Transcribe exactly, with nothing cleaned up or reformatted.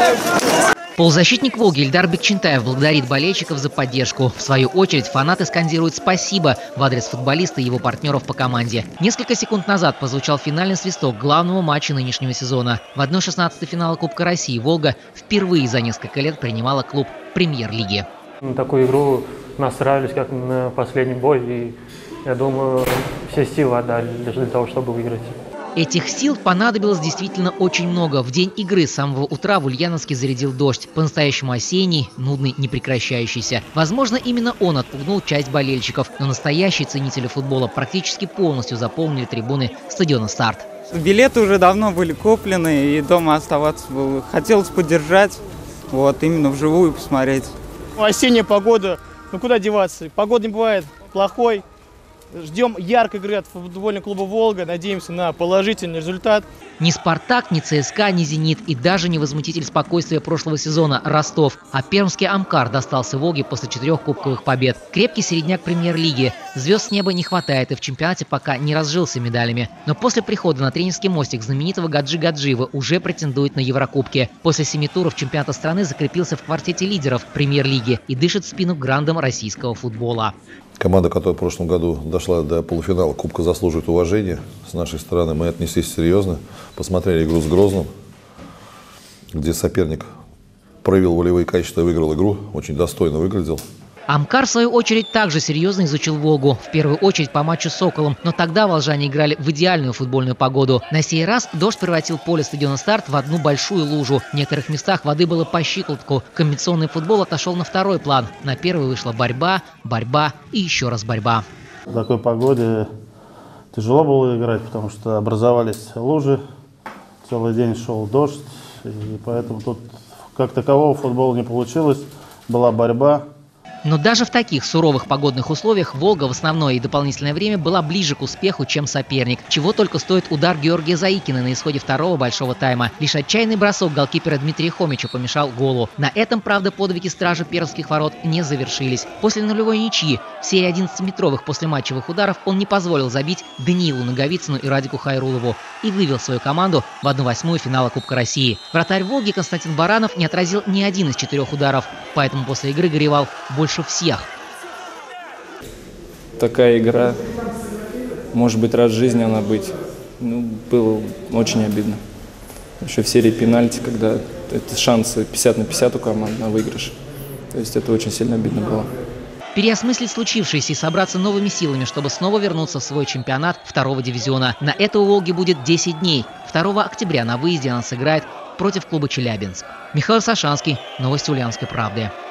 Полузащитник «Волги» Ильдар Бекчентаев благодарит болельщиков за поддержку. В свою очередь фанаты скандируют «спасибо» в адрес футболиста и его партнеров по команде. Несколько секунд назад прозвучал финальный свисток главного матча нынешнего сезона. В одной шестнадцатой финала Кубка России «Волга» впервые за несколько лет принимала клуб премьер-лиги. На такую игру настраивались, как на последний бой, и я думаю, все силы отдали для того, чтобы выиграть. Этих сил понадобилось действительно очень много. В день игры с самого утра в Ульяновске зарядил дождь. По-настоящему осенний, нудный, непрекращающийся. Возможно, именно он отпугнул часть болельщиков. Но настоящие ценители футбола практически полностью заполнили трибуны стадиона «Старт». Билеты уже давно были куплены, и дома оставаться было. Хотелось поддержать, вот, именно вживую посмотреть. Осенняя погода, ну куда деваться? Погода не бывает плохой. Ждем яркой игры от футбольного клуба «Волга», надеемся на положительный результат. Ни «Спартак», ни «ЦСКА», ни «Зенит» и даже не возмутитель спокойствия прошлого сезона Ростов. А пермский «Амкар» достался «Волге» после четырех кубковых побед. Крепкий середняк премьер-лиги. Звезд с неба не хватает и в чемпионате пока не разжился медалями. Но после прихода на тренерский мостик знаменитого Гаджи Гаджиева уже претендует на Еврокубки. После семи туров чемпионата страны закрепился в квартете лидеров премьер-лиги и дышит в спину грандам российского футбола. Команда, которая в прошлом году дошла до полуфинала Кубка, заслуживает уважения с нашей стороны. Мы отнеслись серьезно, посмотрели игру с Грозным, где соперник проявил волевые качества и выиграл игру, очень достойно выглядел. «Амкар», в свою очередь, также серьезно изучил «Волгу». В первую очередь по матчу с «Соколом». Но тогда волжане играли в идеальную футбольную погоду. На сей раз дождь превратил поле стадиона «Старт» в одну большую лужу. В некоторых местах воды было по щиколотку. Комбинационный футбол отошел на второй план. На первый вышла борьба, борьба и еще раз борьба. В такой погоде тяжело было играть, потому что образовались лужи. Целый день шел дождь. И поэтому тут как такового футбола не получилось. Была борьба. Но даже в таких суровых погодных условиях «Волга» в основное и дополнительное время была ближе к успеху, чем соперник. Чего только стоит удар Георгия Заикина на исходе второго большого тайма. Лишь отчаянный бросок голкипера Дмитрия Хомича помешал голу. На этом, правда, подвиги стражи пермских ворот не завершились. После нулевой ничьи в серии одиннадцатиметровых послематчевых ударов он не позволил забить Даниилу Наговицыну и Радику Хайрулову и вывел свою команду в одну восьмую финала Кубка России. Вратарь «Волги» Константин Баранов не отразил ни один из четырех ударов, поэтому после игры горевал больше всех. Такая игра, может быть, раз в жизни она быть, ну, было очень обидно. Еще в серии пенальти, когда это шансы пятьдесят на пятьдесят у команд на выигрыш. То есть это очень сильно обидно было. Переосмыслить случившееся и собраться новыми силами, чтобы снова вернуться в свой чемпионат второго дивизиона. На это у «Волги» будет десять дней. второго октября на выезде она сыграет против клуба «Челябинск». Михаил Сашанский, новости Ульяновской правды.